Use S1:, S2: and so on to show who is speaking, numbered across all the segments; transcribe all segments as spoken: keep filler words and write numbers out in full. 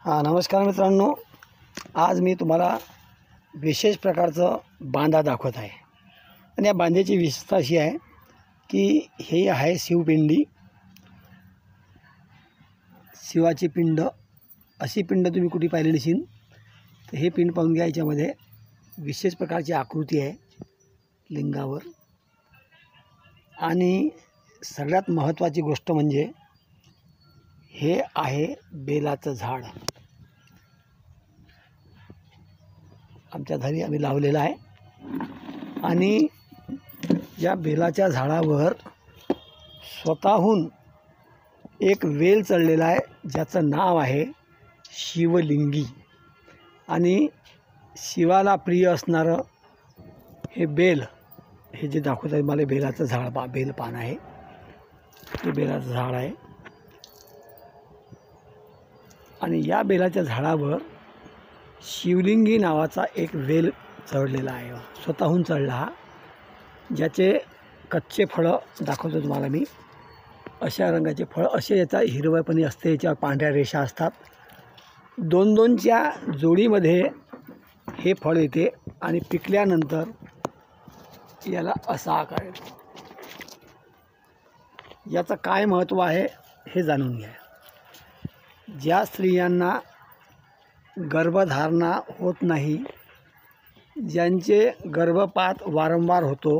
S1: हां नमस्कार मित्रांनो, आज मी तुम्हाला विशेष प्रकारचं बांधा दाखवत आहे. आणि या बांध्याची विशेषता अशी आहे की हे आहे शिवपिंडी. शिवाची पिंड, अशी पिंड तुम्ही कुठे पाहिली नसेल. तर हे पिंड पाहून घ्या. याच्यामध्ये विशेष प्रकारची आकृती आहे लिंगावर. आणि सगळ्यात महत्त्वाची गोष्ट म्हणजे हे आहे बेलाचं झाड. आमच्या घरी आम्ही लावलेलं आहे. आणि या बेलाच्या झाडावर स्वतःहून एक वेल चढलेला आहे, ज्याचं नाव आहे शिवलिंगी. आणि शिवाला प्रिय असणारं हे बेल, हे जे दाखवत आहे मला बेलाचं झाड, बा बेल पान आहे, हे बेलाचं झाड आहे. आणि या बेलाच्या झाडावर शिवलिंगी नावाचा एक वेल चढलेला आहे, स्वतःहून चढला हा. ज्याचे कच्चे फळं दाखवतो तुम्हाला मी. अशा रंगाचे फळं, असे याचा हिरवळपणी असते, याच्यावर पांढऱ्या रेषा असतात. दोन दोनच्या जोडीमध्ये हे फळ येते आणि पिकल्यानंतर याला असा आकार येतो. याचं काय महत्त्व आहे हे जाणून घ्या. ज्या स्त्रियांना गर्भधारणा होत नाही, ज्यांचे गर्भपात वारंवार होतो,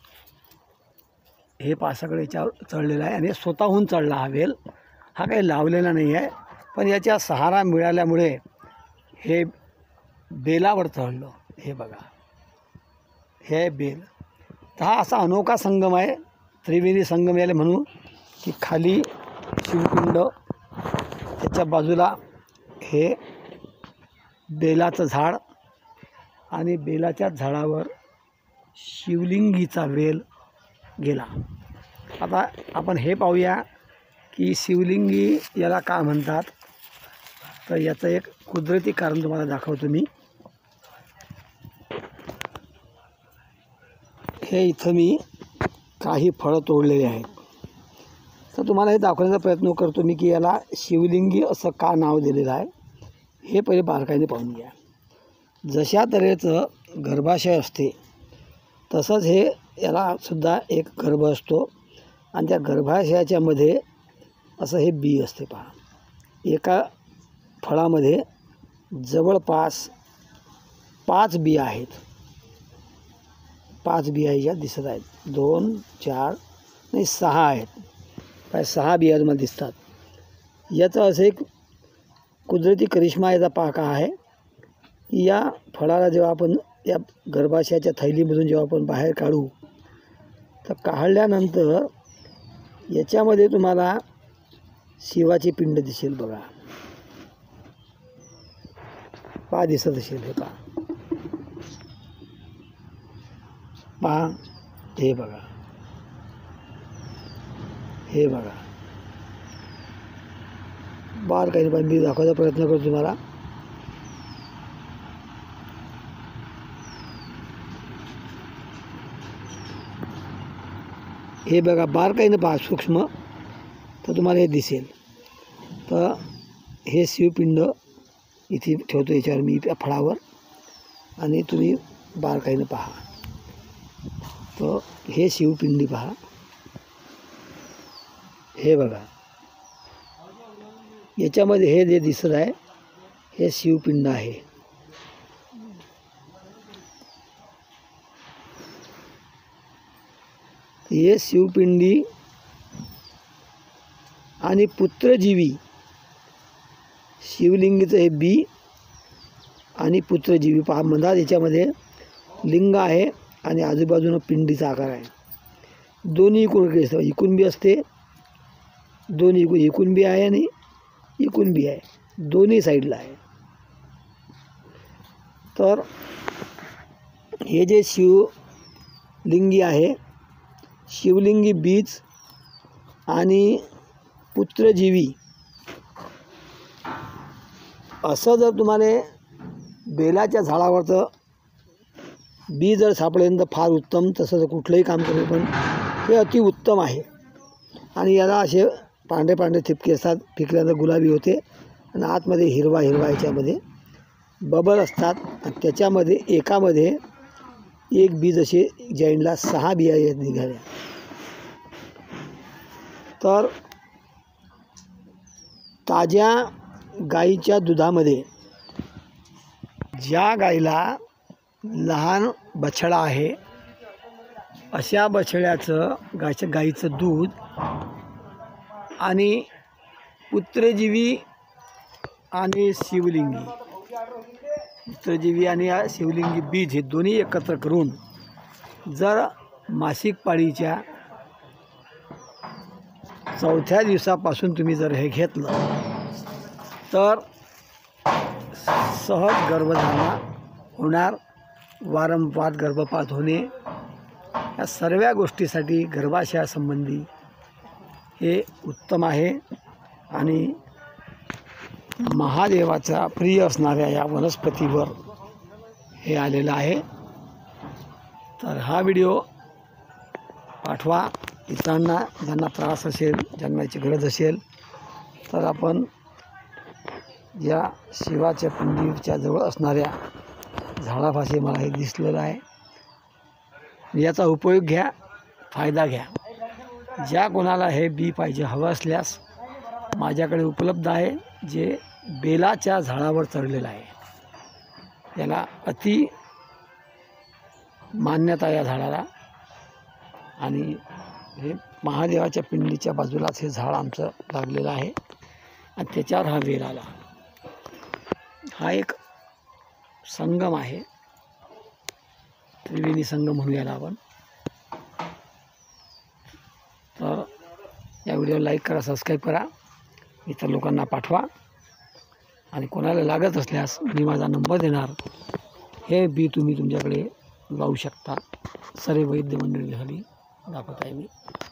S1: हे पासाकडे याच्यावर चढलेला आहे. आणि स्वतःहून चढला हा वेल. हा काही लावलेला नाही आहे, पण याच्या सहारा मिळाल्यामुळे हे बेलावर चढलं. हे बघा, हे बेल. तर हा असा अनोखा संगम आहे, त्रिवेणी संगम याला म्हणू. की खाली शिवपिंड, त्याच्या बाजूला हे बेलाचं झाड, आणि बेलाच्या झाडावर शिवलिंगीचा वेल गेला. आता आपण हे पाहूया की शिवलिंगी याला का म्हणतात. तर याचं एक कुदरती कारण तुम्हाला दाखवतो मी. हे इथं मी काही फळं तोडलेले आहेत. तर तुम्हाला हे दाखवण्याचा प्रयत्न करतो मी की याला शिवलिंगी असं का नाव दिलेलं आहे, हे पहिले बारकाईने पाहून घ्या. जशा तऱ्हेचं गर्भाशय असते तसंच हे याला सुद्धा एक गर्भ असतो. आणि त्या गर्भाशयाच्या मध्ये असं हे बी असते. पहा, एका फळामध्ये जवळपास पाच बिया आहेत. पाच बिया याच्यात दिसत आहेत. दोन चार नाही सहा आहेत. काय सहा बिया तुम्हाला दिसतात. याचं असं एक कुदरती करिश्मा याचा पाका आहे. या फळाला जेव्हा आपण या गर्भाशयाच्या थैलीमधून जेव्हा आपण बाहेर काढू, तर काढल्यानंतर याच्यामध्ये तुम्हाला शिवाची पिंड दिसेल. बघा, पहा दिसत असेल. हे पहा, पहा हे बघा, हे बघा. बार काही पण मी दाखवायचा प्रयत्न करतो तुम्हाला. हे बघा, बारकाईनं पहा, सूक्ष्म, तर तुम्हाला हे दिसेल. तर हे शिवपिंड इथे ठेवतो याच्यावर मी, त्या फळावर. आणि तुम्ही बारकाईनं पहा. तर हे शिवपिंडी पहा. हे बघा, याच्यामध्ये हे जे दिसत आहे हे शिवपिंड आहे. हे शिवपिंडी आणि पुत्रजीवी, शिवलिंगीचं हे बी आणि पुत्रजीवी पहा. म्हणतात याच्यामध्ये लिंग आहे आणि आजूबाजूनं पिंडीचा आकार आहे. दोन्ही इकडून असतं, इकून बी असते, दोन्ही इकून इकून बी आहे आणि इकून बी आहे, दोन्ही साईडला आहे. तर हे जे शिवलिंगी आहे, शिवलिंगी बीज आणि पुत्रजीवी, असं जर तुम्हाला बेलाच्या झाडावरचं बी जर सापडेल तर फार उत्तम. तसं तर कुठलंही काम करेल, पण हे अतिउत्तम आहे. आणि याला असे पांढरे पांढरे ठिपके असतात, पिकल्यानंतर गुलाबी होते आणि आतमध्ये हिरवा हिरवा याच्यामध्ये बबल असतात आणि त्याच्यामध्ये एकामध्ये एक बीज असे जॉईंटला सहा बिया येत निघाल्या. तर ताज्या गाईच्या दुधामध्ये ज्या गाईला लहान बछडा आहे अशा बछड्याचं गायच्या गाईचं दूध आणि पुत्रजीवी आणि शिवलिंगी पुत्रजीवी आणि शिवलिंगी बीज हे दोन्ही एकत्र करून जर मासिक पाळीच्या चौथ्या दिवसापासून तुम्ही जर हे घेतलं तर सहज गर्भधारणा होणार. वारंवार गर्भपात होणे या सर्व गोष्टीसाठी गर्भाशयासंबंधी हे उत्तम आहे. आणि महादेवाचा प्रिय असणाऱ्या या वनस्पतीवर हे आलेलं आहे. तर हा व्हिडिओ पाठवा इतरांना ज्यांना त्रास असेल, ज्यांना याची गरज असेल. तर आपण या शिवाच्या पिंडीच्या जवळ असणाऱ्या झाडापाशी मला हे दिसलेलं आहे. याचा उपयोग घ्या, फायदा घ्या. ज्या कोणाला हे बी पाहिजे हवं असल्यास माझ्याकडे उपलब्ध आहे, जे बेलाच्या झाडावर चढलेलं आहे. याला अति मान्यता या झाडाला. आणि हे महादेवाच्या पिंडीच्या बाजूलाच हे झाड आमचं लागलेलं आहे आणि त्याच्यावर हा वेल आला. हा एक संगम आहे, त्रिवेणी संगम म्हणूया आपण. तर या व्हिडिओला लाईक करा, सबस्क्राईब करा, इतर लोकांना पाठवा. आणि कोणाला लागत असल्यास मी माझा नंबर देणार, हे बी तुम्ही तुमच्याकडे लावू शकता. सर्व वैद्य मंडळी खाली दाखवत आहे मी.